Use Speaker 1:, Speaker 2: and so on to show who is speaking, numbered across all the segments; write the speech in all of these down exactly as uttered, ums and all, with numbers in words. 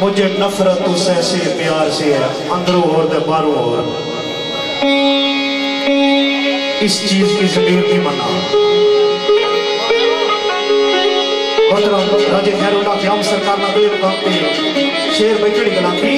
Speaker 1: मुझे नफरत उस ऐसे प्यार से है, अंदरों और दे बाहरों और। इस चीज की जमीर नहीं मना। राजे खैरुल्लाह क़याम सरकार ना दे काम पे शेर बैठड़ी गला की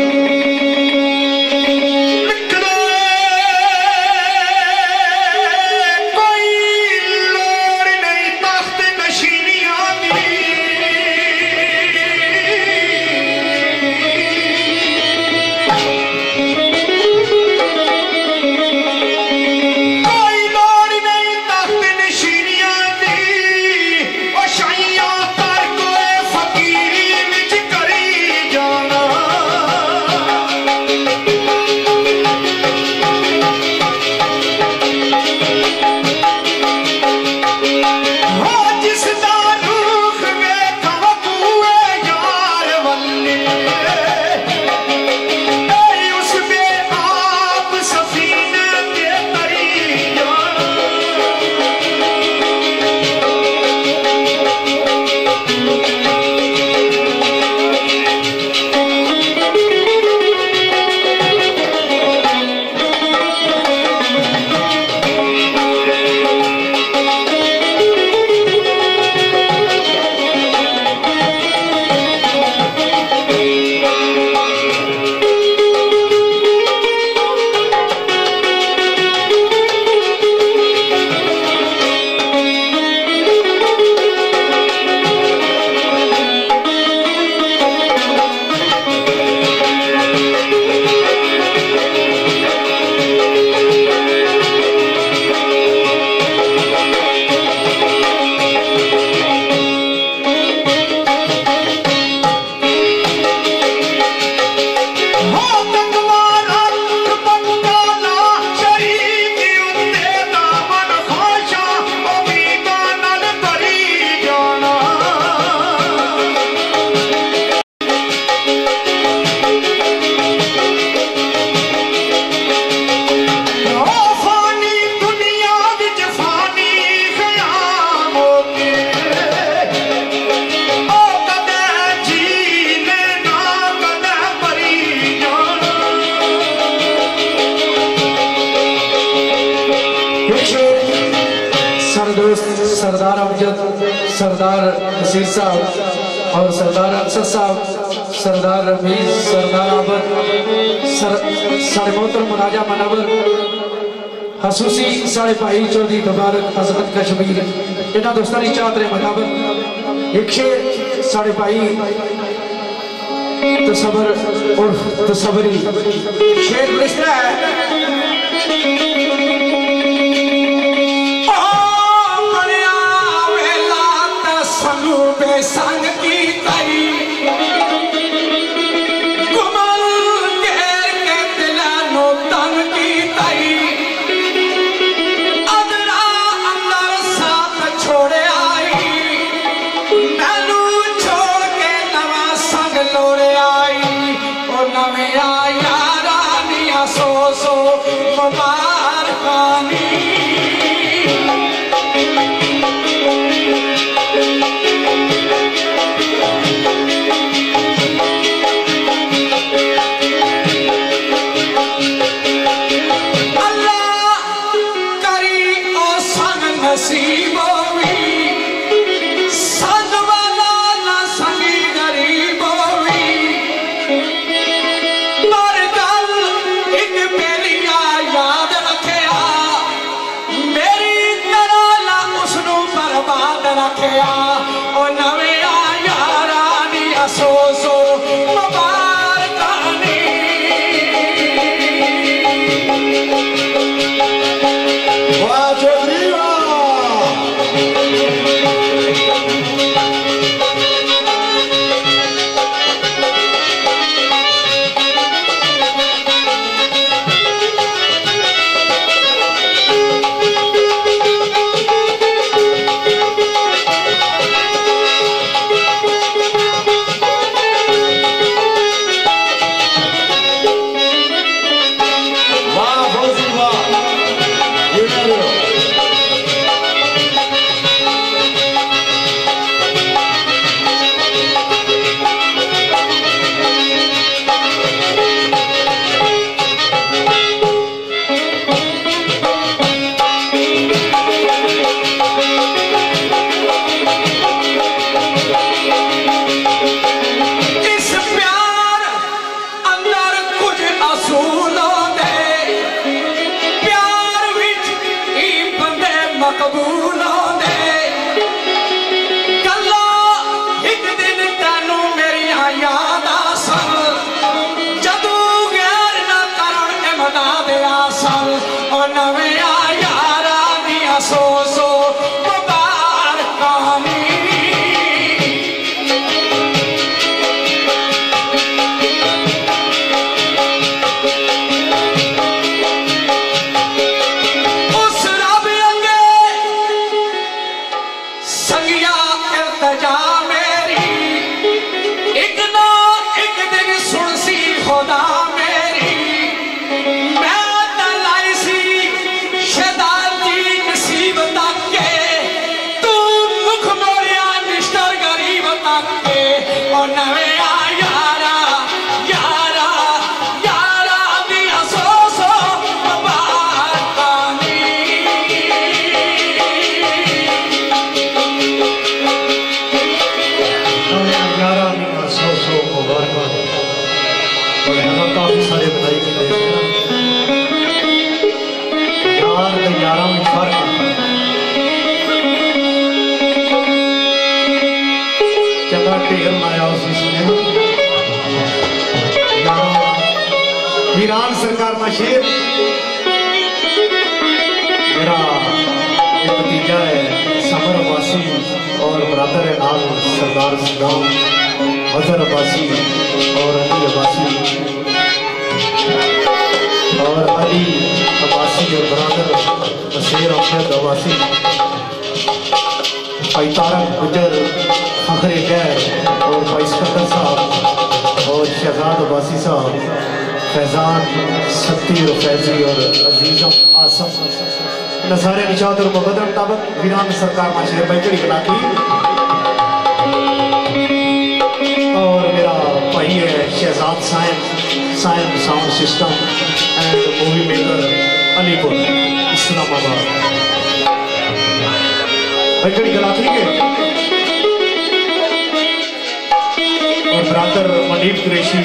Speaker 1: सरदार अमजद, सरदार नसीर साहब और सरदार अनसर साहब, सरदार रमीज, सरदार आबद, सर साढ़े मोहतरम राजा मनवर, हसूसी साढ़े भाई चौधरी मुबारक हजरत कश्मीर इन्होंने दोस्तों की चाहत रहे मनावर एक शेर साढ़े भाई तसबर और तसबरी शेर इस तरह है। संग की तई कुमल घेर के दिला नो तन की तई अदरा अंदर साथ छोड़े आई मैनू छोड़ के नवा संग लोड़े आई और नवे यारा निया सो सो मुबारकानी चंगा टेर लाया उसी सुने वीरान सरकार का शेर मेरा एक भतीजा है समर अब्बासी और बरादर है नाल सरदार सदाम अजहर अब्बासी और अली अब्बासी और अली अब्बासी और बरादर बशीर अहमद अब्बासी भाई तारक गुजर फखरे खैर और भाई सिकंदर साहब और शहजाद अब्बासी साहब फैजान सत्ती और फैजी और अजीजम आसम नजारे निशात और मुकद्दर मुताबिक वीरान सरकार माशरे बैकरी बनाती और मेरा भाई है Shahzad Sayan Sayan sound system and movie maker Alipur Islamabad bakery गलाती के और ब्रादर मनीप कुरैशी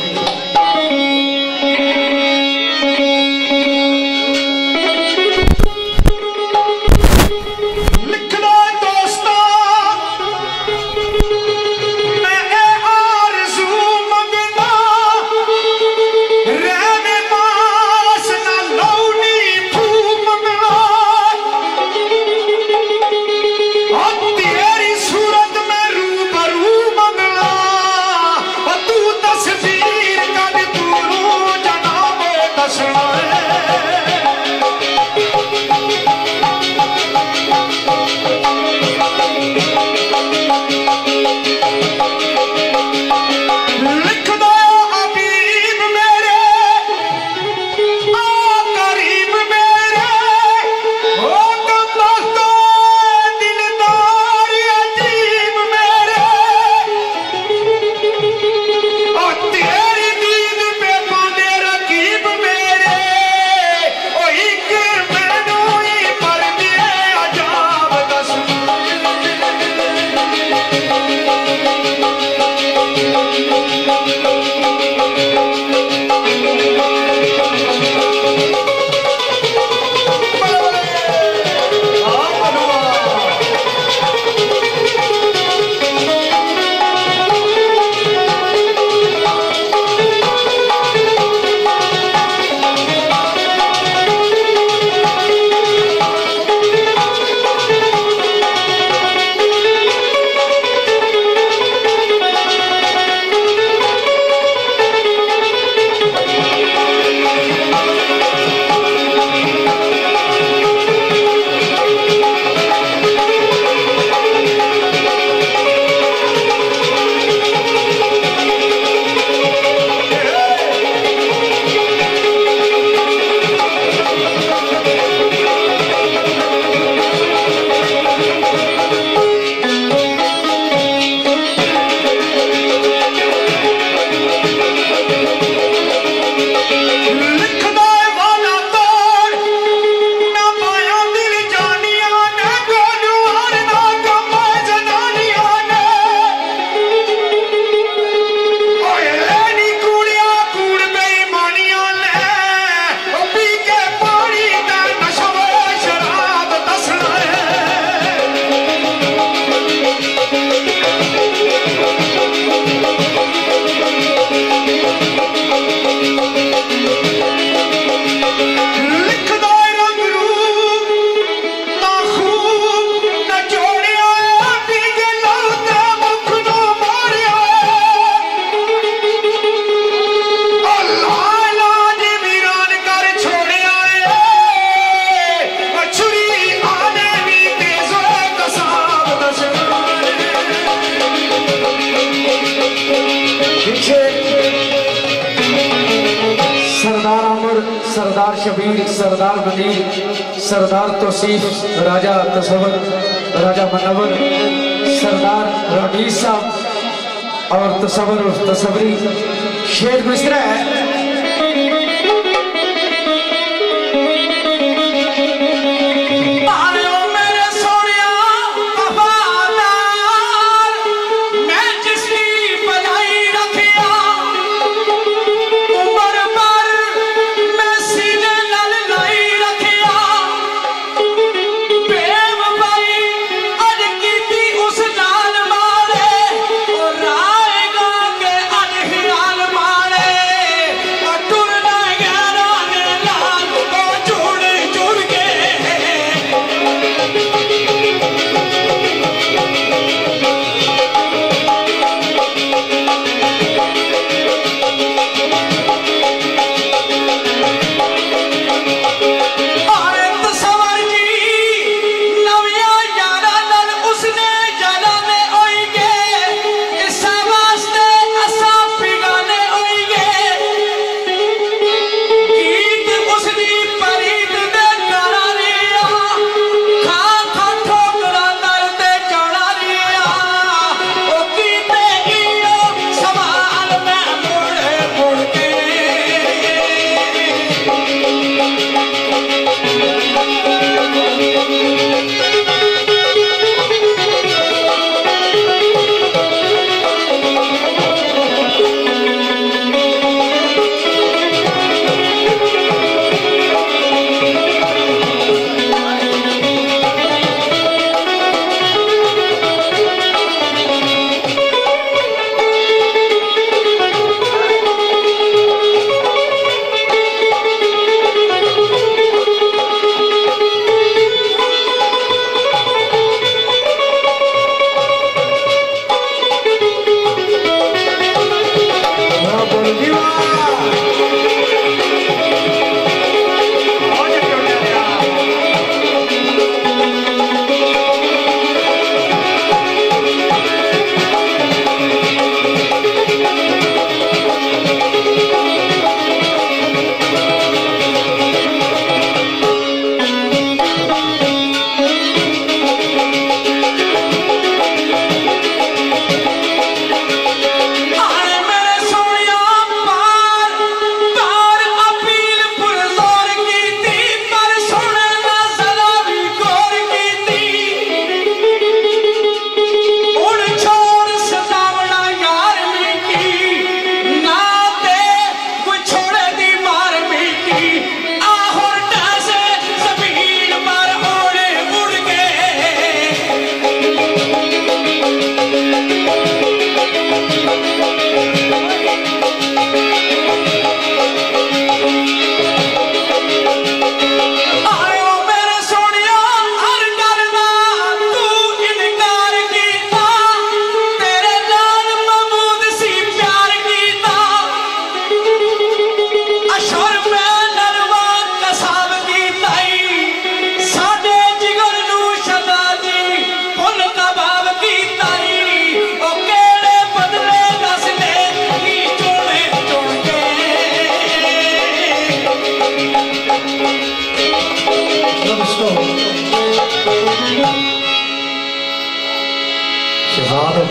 Speaker 1: सरदार शबीर, सरदार वलीद, सरदार तौसीफ, राजा तसवर, राजा मनवर, सरदार रमीज साहब और तसवर तसवरी शेर मिश्रा है।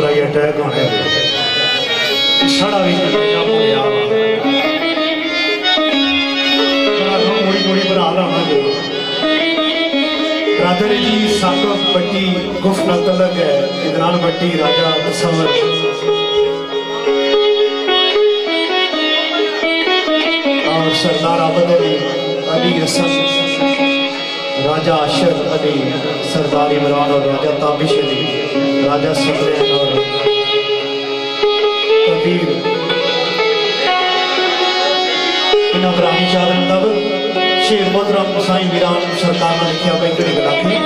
Speaker 2: बुराई अटैक होने छड़ा भी मुड़ी मुड़ी बना रहा राधे जी साकब बट्टी गुफ न तलक है इदरान बट्टी राजा तसवर और सरदार आबद अली अली हसन राजा अशर अली सरदार इमरान और राजा ताबिश अली राजा सुमरन और कबीर इनाम चादर तब शेर मोहतरम साईं वीरान सरकार ने लिखा भाई कड़ी गलाखी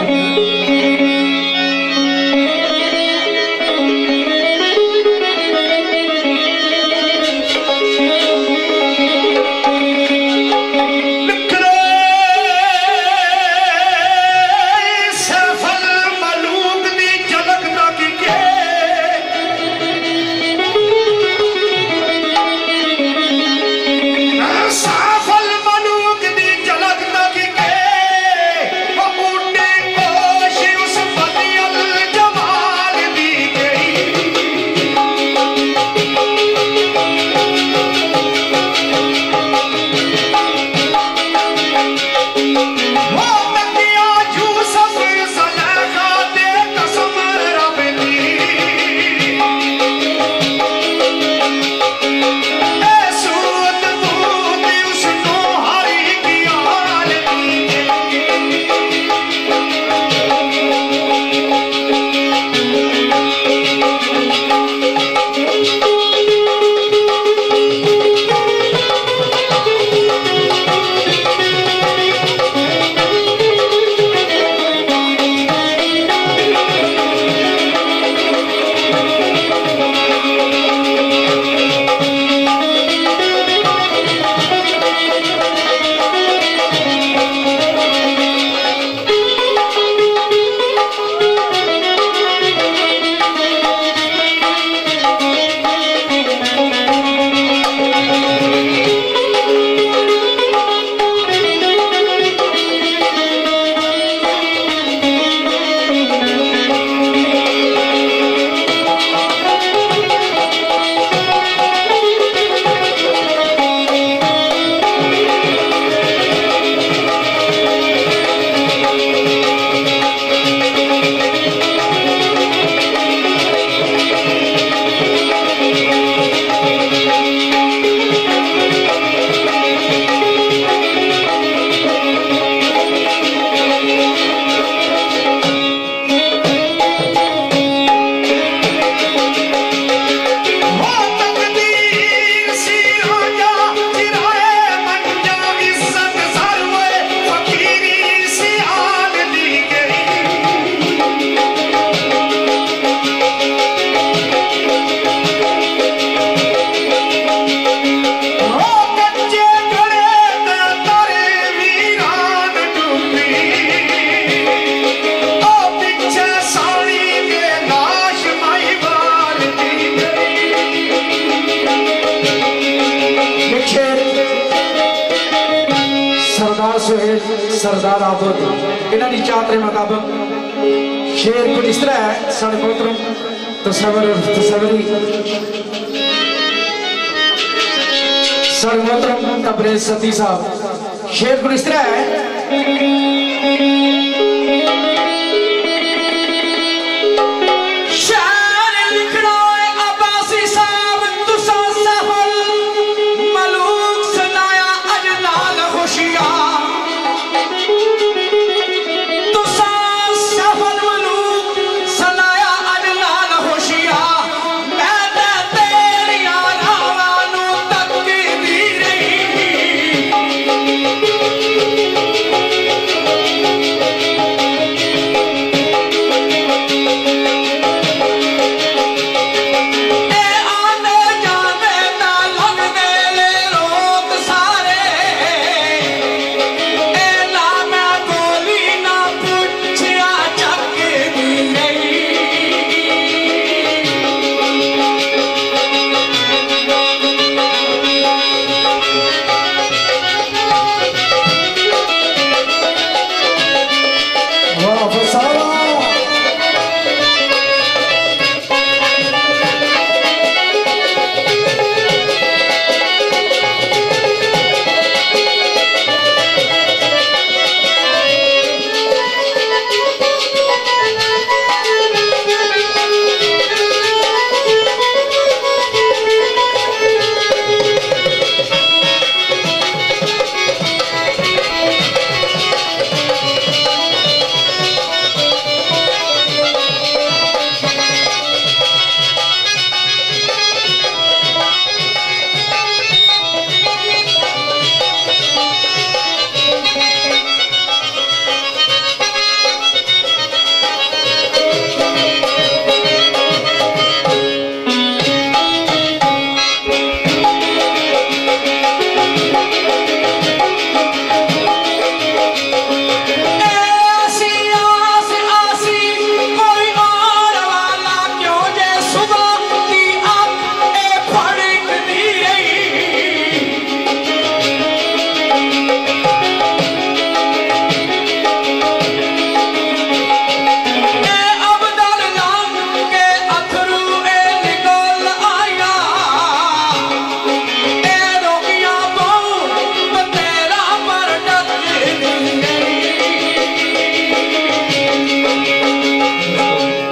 Speaker 1: सरदार आबद इन्होंने चातरे मुताबिक शेर कुछ इस तरह है साढ़े मोहतरम तसवर तसवरी साढ़े मोहतरम तबरेज सती साहब शेर कुछ इस तरह है